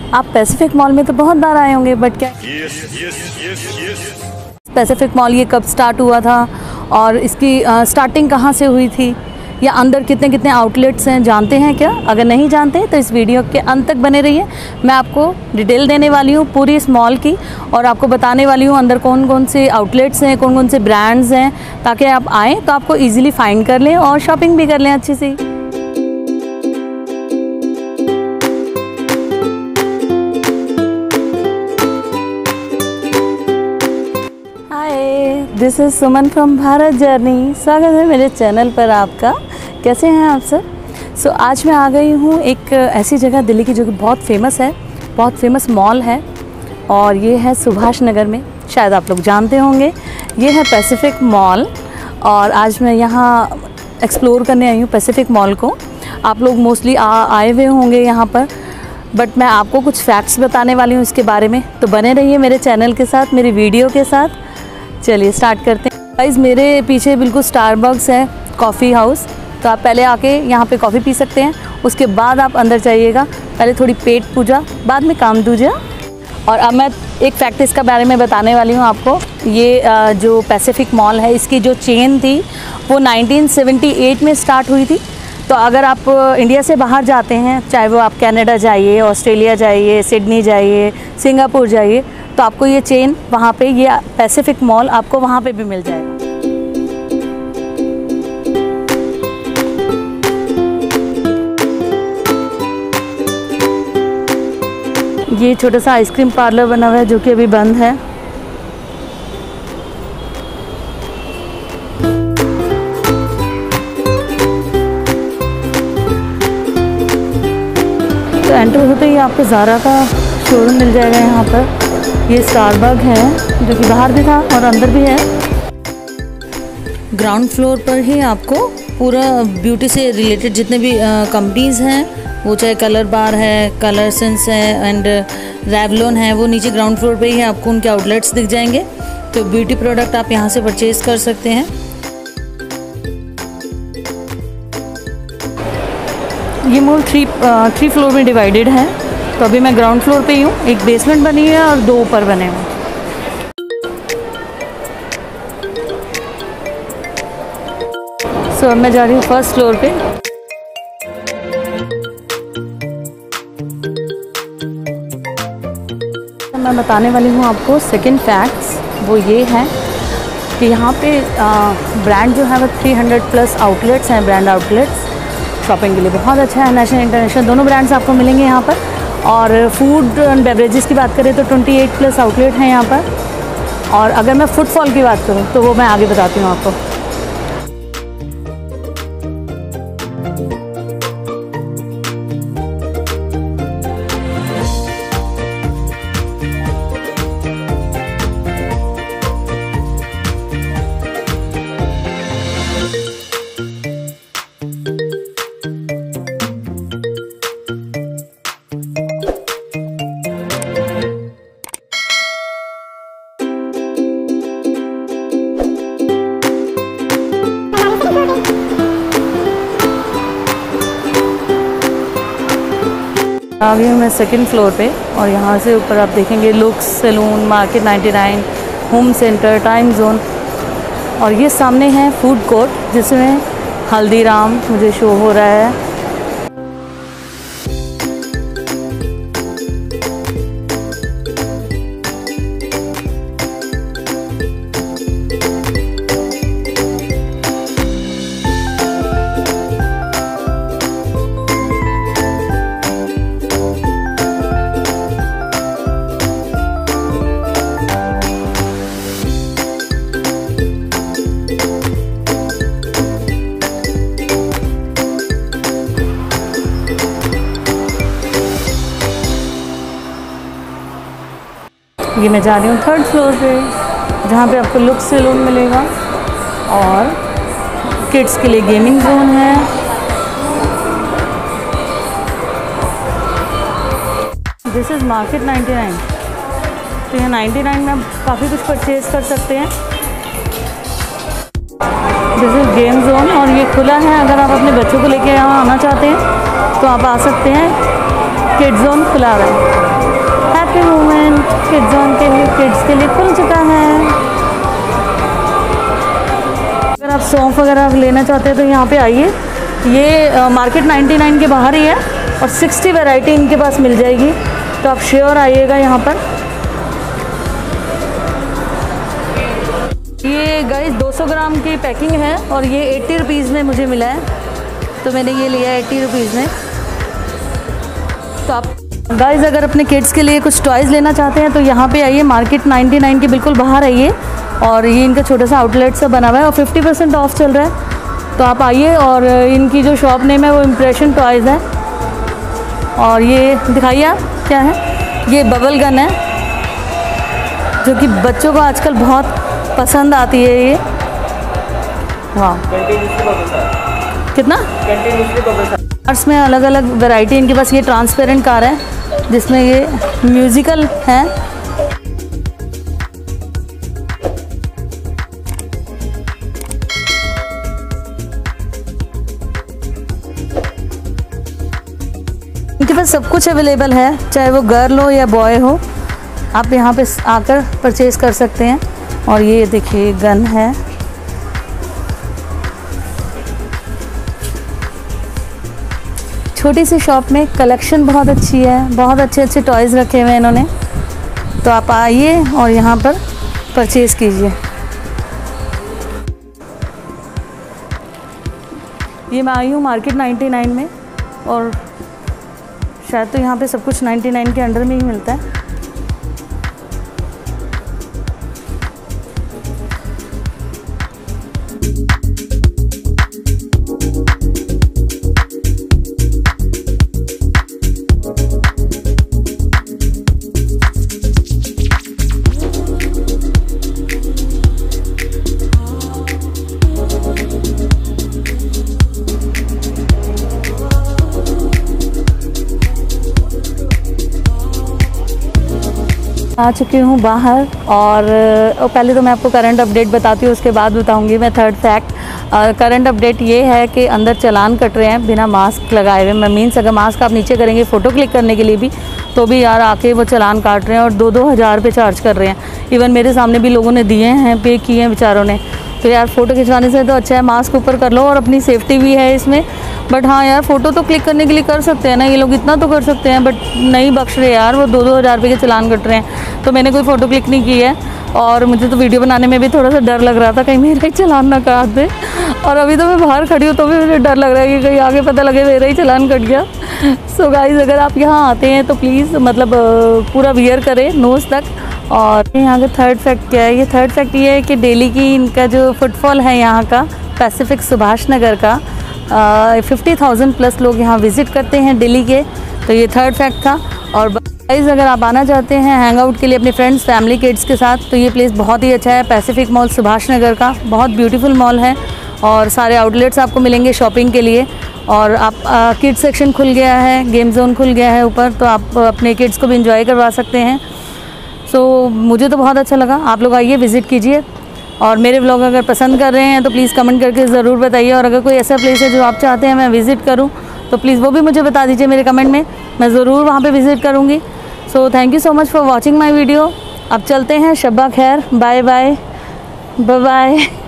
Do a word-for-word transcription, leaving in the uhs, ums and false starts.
आप Pacific mall में तो बहुत बार आए होंगे, बट क्या पैसिफिक मॉल ये कब स्टार्ट हुआ था और इसकी स्टार्टिंग कहाँ से हुई थी, या अंदर कितने कितने आउटलेट्स हैं, जानते हैं क्या? अगर नहीं जानते तो इस वीडियो के अंत तक बने रहिए। मैं आपको डिटेल देने वाली हूँ पूरी इस मॉल की, और आपको बताने वाली हूँ अंदर कौन कौन से आउटलेट्स हैं, कौन कौन से ब्रांड्स हैं, ताकि आप आएँ तो आपको ईजिली फाइंड कर लें और शॉपिंग भी कर लें अच्छी सी। This is Suman from Bharat journey. स्वागत है मेरे चैनल पर आपका। कैसे हैं आप सब? सो so, आज मैं आ गई हूँ एक ऐसी जगह दिल्ली की जो कि बहुत फेमस है, बहुत फेमस मॉल है, और ये है सुभाष नगर में। शायद आप लोग जानते होंगे, ये है पैसिफिक मॉल। और आज मैं यहाँ एक्सप्लोर करने आई हूँ पैसिफिक मॉल को। आप लोग मोस्टली आए हुए होंगे यहाँ पर, बट मैं आपको कुछ फैक्ट्स बताने वाली हूँ इसके बारे में। तो बने रहिए मेरे चैनल के साथ, मेरी वीडियो के साथ। चलिए स्टार्ट करते हैं। गाइस, मेरे पीछे बिल्कुल स्टारबक्स है, कॉफ़ी हाउस। तो आप पहले आके यहाँ पे कॉफ़ी पी सकते हैं, उसके बाद आप अंदर जाइएगा। पहले थोड़ी पेट पूजा, बाद में काम दूजा। और अब मैं एक फैक्ट इसका बारे में बताने वाली हूँ आपको। ये जो पैसिफिक मॉल है, इसकी जो चेन थी वो नाइनटीन सेवेंटी एट में स्टार्ट हुई थी। तो अगर आप इंडिया से बाहर जाते हैं, चाहे वो आप कनाडा जाइए, ऑस्ट्रेलिया जाइए, सिडनी जाइए, सिंगापुर जाइए, तो आपको ये चेन वहाँ पे, ये पैसिफिक मॉल आपको वहाँ पे भी मिल जाएगा। ये छोटा सा आइसक्रीम पार्लर बना हुआ है जो कि अभी बंद है। तो एंटर होते ही आपको ज़ारा का शोरूम मिल जाएगा यहाँ पर। ये स्टारबक्स है जो कि बाहर भी था और अंदर भी है। ग्राउंड फ्लोर पर ही आपको पूरा ब्यूटी से रिलेटेड जितने भी कंपनीज़ हैं, वो चाहे कलर बार है, कलर सेंस है एंड रेवलॉन है, वो नीचे ग्राउंड फ्लोर पे ही आपको उनके आउटलेट्स दिख जाएंगे। तो ब्यूटी प्रोडक्ट आप यहाँ से परचेज़ कर सकते हैं। ये मॉल थ्री थ्री फ्लोर में डिवाइडेड है। तो अभी मैं ग्राउंड फ्लोर पे ही हूँ। एक बेसमेंट बनी है और दो ऊपर बने हुए। सो अब मैं जा रही हूँ फर्स्ट फ्लोर पे। तो मैं बताने वाली हूँ आपको सेकंड फैक्ट्स। वो ये है कि यहाँ पे ब्रांड जो है वो थ्री हंड्रेड प्लस आउटलेट्स हैं, ब्रांड आउटलेट्स। शॉपिंग के लिए बहुत अच्छा है। नेशनल इंटरनेशनल दोनों ब्रांड्स आपको मिलेंगे यहाँ पर। और फूड एंड बेवरेजेस की बात करें तो अट्ठाईस प्लस आउटलेट हैं यहाँ पर। और अगर मैं फुटफॉल की बात करूँ तो वो मैं आगे बताती हूँ आपको। आ गई हूँ मैं सेकंड फ्लोर पे, और यहाँ से ऊपर आप देखेंगे Looks salon, market ninety nine, home centre, time zone. और ये सामने है फूड कोर्ट जिसमें हल्दीराम मुझे शो हो रहा है। ये मैं जा रही हूँ थर्ड फ्लोर पे, जहाँ पे आपको लुक्स सैलून मिलेगा और किड्स के लिए गेमिंग जोन है। This is market ninety nine. तो यहाँ नाइन्टी नाइन में आप काफ़ी कुछ परचेज़ कर सकते हैं। दिस इज़ गेम जोन, और ये खुला है। अगर आप अपने बच्चों को लेके यहाँ आना चाहते हैं तो आप आ सकते हैं। किड जोन खुला हुआ है। हैप्पी मोमेंट किड्स जोन के लिए किड्स के लिए खुल चुका है। अगर आप सौंफ वगैरह लेना चाहते हैं तो यहाँ पे आइए। ये मार्केट निन्यानवे के बाहर ही है और साठ वैरायटी इनके पास मिल जाएगी, तो आप श्योर आइएगा यहाँ पर। ये गाइस दो सौ ग्राम की पैकिंग है और ये अस्सी रुपीज़ में मुझे मिला है, तो मैंने ये लिया है अस्सी रुपीज़ में। तो आप गाइस अगर अपने किड्स के लिए कुछ टॉयज़ लेना चाहते हैं तो यहाँ पे आइए, मार्केट निन्यानवे के बिल्कुल बाहर आइए और ये इनका छोटा सा आउटलेट सा बना हुआ है और पचास परसेंट ऑफ चल रहा है। तो आप आइए और इनकी जो शॉप नेम है वो इम्प्रेशन टॉयज़ है। और ये दिखाइए आप क्या है, ये बबल गन है जो कि बच्चों को आजकल बहुत पसंद आती है। ये वाह कितना कार्स में अलग अलग वैरायटी इनके पास। ये ट्रांसपेरेंट कार है जिसमें ये म्यूज़िकल है। इनके पास सब कुछ अवेलेबल है, चाहे वो गर्ल हो या बॉय हो, आप यहाँ पे आकर परचेज कर सकते हैं। और ये देखिए गन है। छोटी सी शॉप में कलेक्शन बहुत अच्छी है, बहुत अच्छे अच्छे टॉयज़ रखे हुए हैं इन्होंने, तो आप आइए और यहाँ पर परचेज़ कीजिए। ये मैं आई हूँ मार्केट निन्यानवे में और शायद तो यहाँ पे सब कुछ निन्यानवे के अंडर में ही मिलता है। आ चुकी हूँ बाहर और पहले तो मैं आपको करंट अपडेट बताती हूँ, उसके बाद बताऊँगी मैं थर्ड फैक्ट। करंट अपडेट ये है कि अंदर चालान कट रहे हैं बिना मास्क लगाए हुए। मैं मीन्स अगर मास्क आप नीचे करेंगे फ़ोटो क्लिक करने के लिए भी, तो भी यार आके वो चालान काट रहे हैं और दो दो हज़ार रुपये चार्ज कर रहे हैं। इवन मेरे सामने भी लोगों ने दिए हैं, पे किए हैं बेचारों ने। तो यार फ़ोटो खिंचवाने से तो अच्छा है मास्क ऊपर कर लो और अपनी सेफ्टी भी है इसमें। बट हाँ यार, फ़ोटो तो क्लिक करने के लिए कर सकते हैं ना, ये लोग इतना तो कर सकते हैं, बट नहीं बख्श रहे यार, वो दो दो हज़ार रुपये के चालान कट रहे हैं। तो मैंने कोई फ़ोटो क्लिक नहीं की है और मुझे तो वीडियो बनाने में भी थोड़ा सा डर लग रहा था कहीं मेरा ही चालान ना काट दे। और अभी तो मैं बाहर खड़ी हूँ तो भी मुझे डर लग रहा है कि कहीं आगे पता लगे मेरा ही चालान कट गया। सो गाइज़ अगर आप यहाँ आते हैं तो प्लीज़ मतलब पूरा वियर करें नोज़ तक। और यहाँ का थर्ड फैक्ट क्या है, ये थर्ड फैक्ट ये है कि दिल्ली की इनका जो फुटफॉल है यहाँ का पैसिफिक सुभाष नगर का, फिफ्टी थाउजेंड प्लस लोग यहाँ विज़िट करते हैं दिल्ली के। तो ये थर्ड फैक्ट था। और गाइस अगर आप आना चाहते हैं हैंग आउट के लिए अपने फ्रेंड्स फैमिली किड्स के साथ, तो ये प्लेस बहुत ही अच्छा है। पैसिफिक मॉल सुभाष नगर का बहुत ब्यूटीफुल मॉल है और सारे आउटलेट्स आपको मिलेंगे शॉपिंग के लिए। और आप किड्स सेक्शन खुल गया है, गेम जोन खुल गया है ऊपर, तो आप अपने किड्स को भी इंजॉय करवा सकते हैं। सो so, मुझे तो बहुत अच्छा लगा। आप लोग आइए, विज़िट कीजिए और मेरे व्लॉग अगर पसंद कर रहे हैं तो प्लीज़ कमेंट करके ज़रूर बताइए। और अगर कोई ऐसा प्लेस है जो आप चाहते हैं मैं विज़िट करूं तो प्लीज़ वो भी मुझे बता दीजिए मेरे कमेंट में, मैं ज़रूर वहां पे विज़िट करूंगी। So thank you so much for watching my video. अब चलते हैं, शब्बा खैर, बाय बाय बाय बाय।